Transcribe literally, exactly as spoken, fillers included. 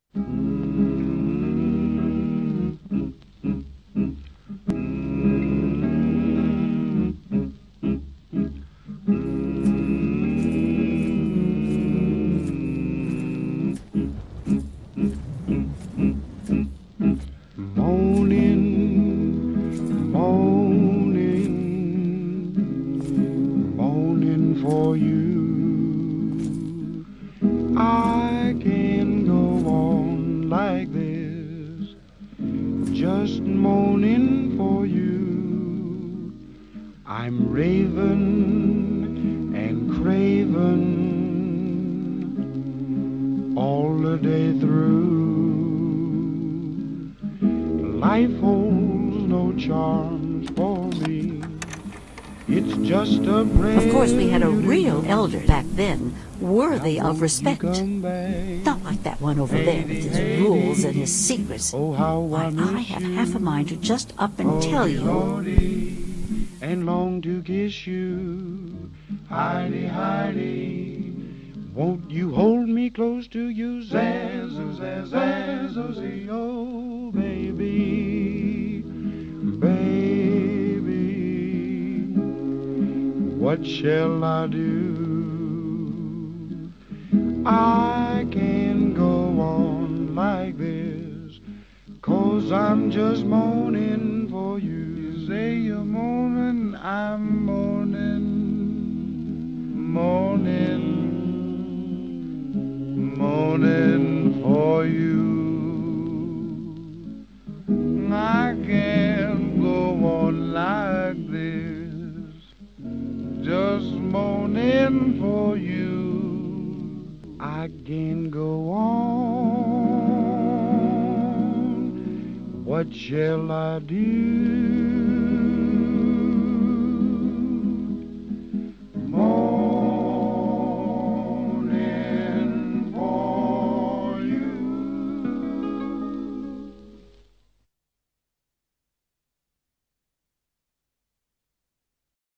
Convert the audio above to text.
For you, I can go on like this, just moaning for you. I'm raving and craving all the day through. Life holds no charms for me. It's just a Of course, we had a real elder back then, worthy of respect. Not like that one over there with his rules and his secrets. Why, I have half a mind to just up and tell you. And long to kiss you, Heidi, Heidi. Won't you hold me close to you, Zazz, Zazz, Zazz, oh, baby, baby. What shall I do? I can't go on like this, 'cause I'm just moaning for you. You say you're moaning, I'm moaning, moaning, moaning for you. I can't go on like this, just moaning for you. I can't go on. What shall I do?